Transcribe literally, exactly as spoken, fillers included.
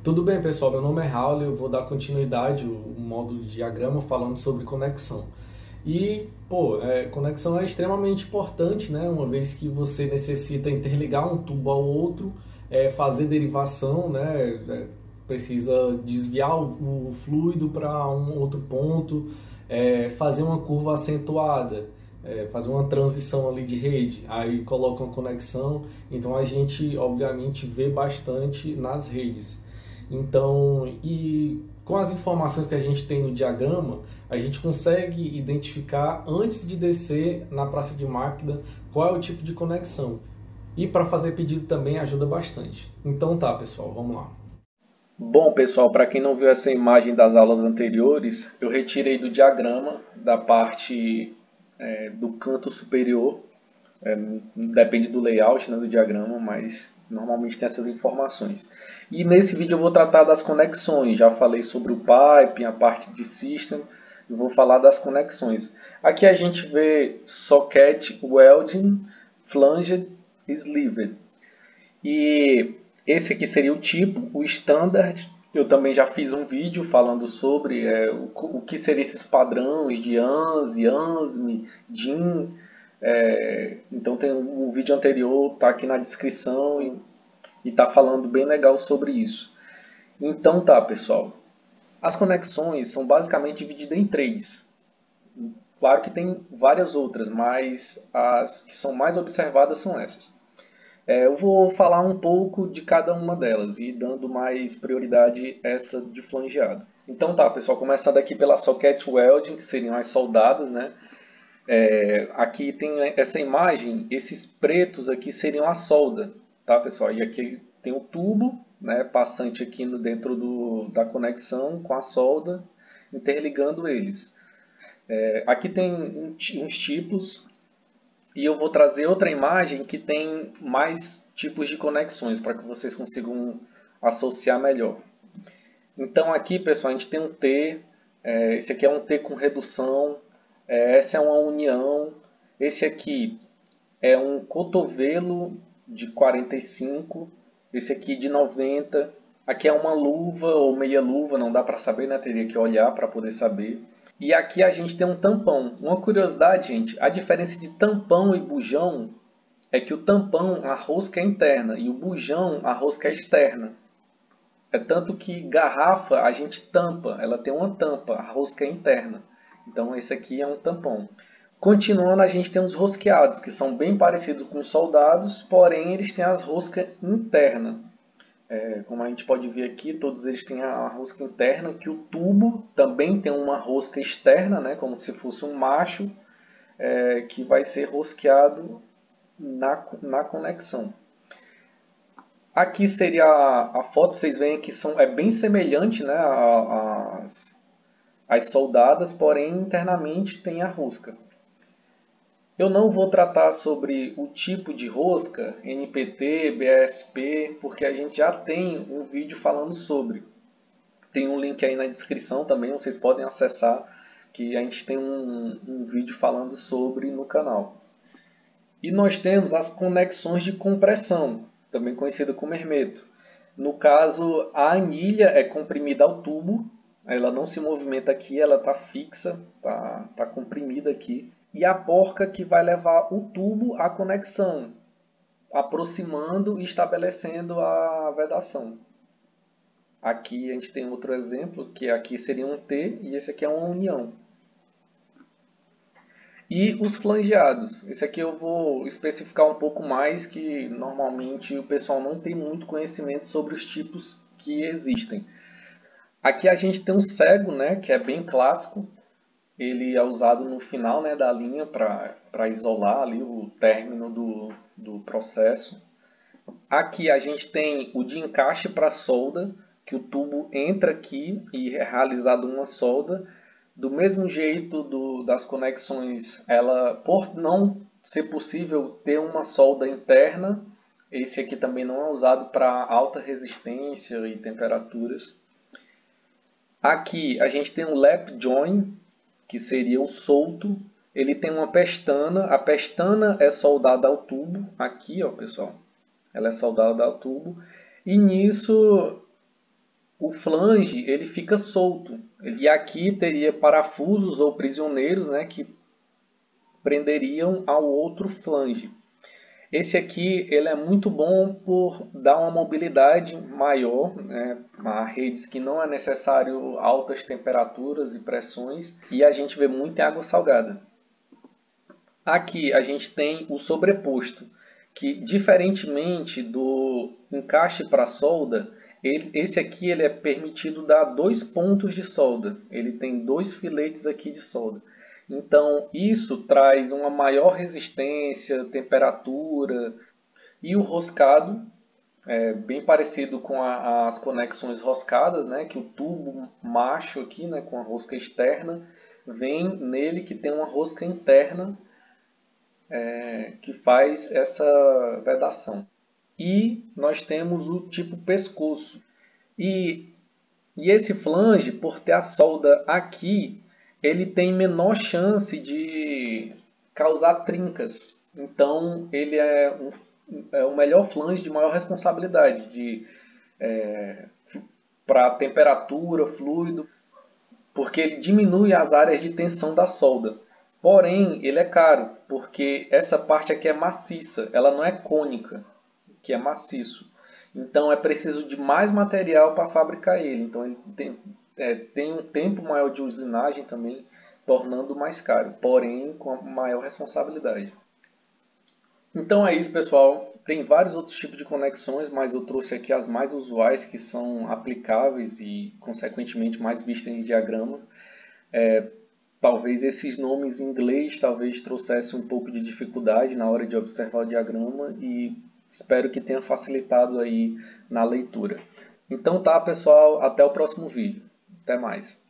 Tudo bem, pessoal? Meu nome é Raul e eu vou dar continuidade ao módulo de diagrama falando sobre conexão. E, pô, é, conexão é extremamente importante, né? Uma vez que você necessita interligar um tubo ao outro, é, fazer derivação, né? É, precisa desviar o, o fluido para um outro ponto, é, fazer uma curva acentuada, é, fazer uma transição ali de rede, aí coloca uma conexão. Então a gente, obviamente, vê bastante nas redes. Então, e com as informações que a gente tem no diagrama, a gente consegue identificar antes de descer na praça de máquina qual é o tipo de conexão. E para fazer pedido também ajuda bastante. Então tá, pessoal, vamos lá. Bom, pessoal, para quem não viu essa imagem das aulas anteriores, eu retirei do diagrama da parte é, do canto superior. É, depende do layout, né, do diagrama, mas normalmente tem essas informações. E nesse vídeo eu vou tratar das conexões. Já falei sobre o piping, a parte de system, eu vou falar das conexões. Aqui a gente vê socket, welding, flanged e sleeved. E esse aqui seria o tipo, o standard. Eu também já fiz um vídeo falando sobre é, o, o que seriam esses padrões de A N S, A N S M, D I N. É, então tem um vídeo anterior, tá aqui na descrição e, e tá falando bem legal sobre isso. Então tá, pessoal. As conexões são basicamente divididas em três. Claro que tem várias outras, mas as que são mais observadas são essas. É, eu vou falar um pouco de cada uma delas e dando mais prioridade a essa de flangeado. Então tá, pessoal, começando aqui pela socket welding, que seriam as soldadas, né? É, aqui tem essa imagem, esses pretos aqui seriam a solda, tá, pessoal? E aqui tem o tubo, né, passante aqui no, dentro do, da conexão com a solda, interligando eles. É, aqui tem um, uns tipos, e eu vou trazer outra imagem que tem mais tipos de conexões, para que vocês consigam associar melhor. Então aqui, pessoal, a gente tem um T, é, esse aqui é um T com redução, é, essa é uma união, esse aqui é um cotovelo de quarenta e cinco, esse aqui de noventa, aqui é uma luva ou meia luva, não dá para saber, né? Teria que olhar para poder saber. E aqui a gente tem um tampão. Uma curiosidade, gente, a diferença de tampão e bujão é que o tampão, a rosca é interna, e o bujão, a rosca é externa. É tanto que garrafa a gente tampa, ela tem uma tampa, a rosca é interna. Então esse aqui é um tampão. Continuando, a gente tem os rosqueados, que são bem parecidos com os soldados, porém eles têm as roscas internas. É, como a gente pode ver aqui, todos eles têm a rosca interna, que o tubo também tem uma rosca externa, né, como se fosse um macho, é, que vai ser rosqueado na, na conexão. Aqui seria a, a foto, vocês veem que são, é bem semelhante, né, às, às soldadas, porém internamente tem a rosca. Eu não vou tratar sobre o tipo de rosca, N P T, B S P, porque a gente já tem um vídeo falando sobre. Tem um link aí na descrição também, vocês podem acessar, que a gente tem um, um vídeo falando sobre no canal. E nós temos as conexões de compressão, também conhecida como hermeto. No caso, a anilha é comprimida ao tubo, ela não se movimenta aqui, ela está fixa, está tá comprimida aqui. E a porca que vai levar o tubo à conexão, aproximando e estabelecendo a vedação. Aqui a gente tem outro exemplo, que aqui seria um T e esse aqui é uma união. E os flangeados. Esse aqui eu vou especificar um pouco mais, que normalmente o pessoal não tem muito conhecimento sobre os tipos que existem. Aqui a gente tem um cego, né, que é bem clássico. Ele é usado no final, né, da linha para isolar ali o término do, do processo. Aqui a gente tem o de encaixe para solda, que o tubo entra aqui e é realizada uma solda. Do mesmo jeito do, das conexões, ela, por não ser possível ter uma solda interna, esse aqui também não é usado para alta resistência e temperaturas. Aqui a gente tem o lap join, que seria o solto. Ele tem uma pestana, a pestana é soldada ao tubo, aqui ó pessoal, ela é soldada ao tubo, e nisso o flange ele fica solto. E aqui teria parafusos ou prisioneiros, né, que prenderiam ao outro flange. Esse aqui ele é muito bom por dar uma mobilidade maior, né, a redes que não é necessário altas temperaturas e pressões, e a gente vê muita água salgada. Aqui a gente tem o sobreposto, que diferentemente do encaixe para solda, ele, esse aqui ele é permitido dar dois pontos de solda. Ele tem dois filetes aqui de solda. Então isso traz uma maior resistência, temperatura, e o roscado é bem parecido com a, as conexões roscadas, né, que o tubo macho aqui, né, com a rosca externa, vem nele que tem uma rosca interna é, que faz essa vedação. E nós temos o tipo pescoço. E, e esse flange, por ter a solda aqui, ele tem menor chance de causar trincas. Então ele é, um, é o melhor flange de maior responsabilidade de é, para temperatura, fluido, porque ele diminui as áreas de tensão da solda. Porém, ele é caro, porque essa parte aqui é maciça, ela não é cônica, que é maciço. Então é preciso de mais material para fabricar ele. Então ele tem, é, tem um tempo maior de usinagem também, tornando mais caro, porém com maior responsabilidade. Então é isso, pessoal. Tem vários outros tipos de conexões, mas eu trouxe aqui as mais usuais que são aplicáveis e, consequentemente, mais vistas em diagrama. É, talvez esses nomes em inglês talvez trouxessem um pouco de dificuldade na hora de observar o diagrama e espero que tenha facilitado aí na leitura. Então tá, pessoal, até o próximo vídeo. Até mais.